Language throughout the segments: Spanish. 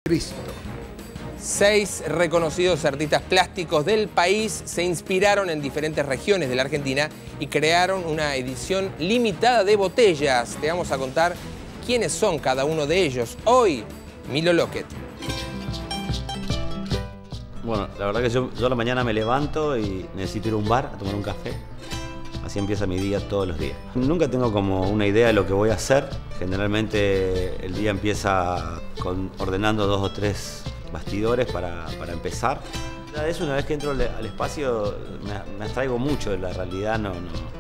Cristo. 6 reconocidos artistas plásticos del país se inspiraron en diferentes regiones de la Argentina y crearon una edición limitada de botellas. Te vamos a contar quiénes son cada uno de ellos. Hoy, Milo Lockett. Bueno, la verdad que yo a la mañana me levanto y necesito ir a un bar a tomar un café. Así empieza mi día todos los días. Nunca tengo como una idea de lo que voy a hacer. Generalmente el día empieza ordenando 2 o 3 bastidores para empezar. Una vez que entro al espacio me abstraigo mucho de la realidad, no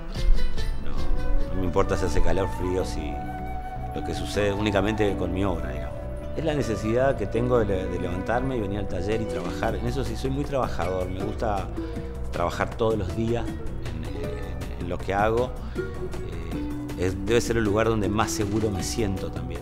me importa si hace calor, frío, si lo que sucede únicamente con mi obra, digamos. Es la necesidad que tengo de levantarme y venir al taller y trabajar. En eso sí soy muy trabajador, me gusta trabajar todos los días en lo que hago. Debe ser el lugar donde más seguro me siento también.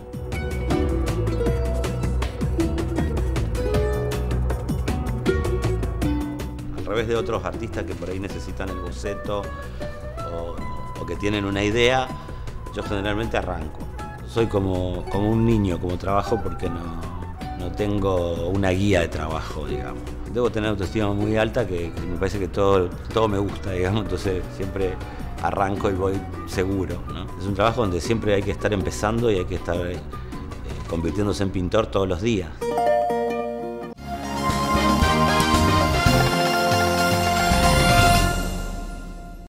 Al revés de otros artistas que por ahí necesitan el boceto o que tienen una idea, yo generalmente arranco. Soy como un niño, como trabajo, porque no tengo una guía de trabajo, digamos. Debo tener autoestima muy alta, que me parece que todo me gusta, digamos, entonces siempre arranco y voy seguro, ¿no? Es un trabajo donde siempre hay que estar empezando y hay que estar convirtiéndose en pintor todos los días.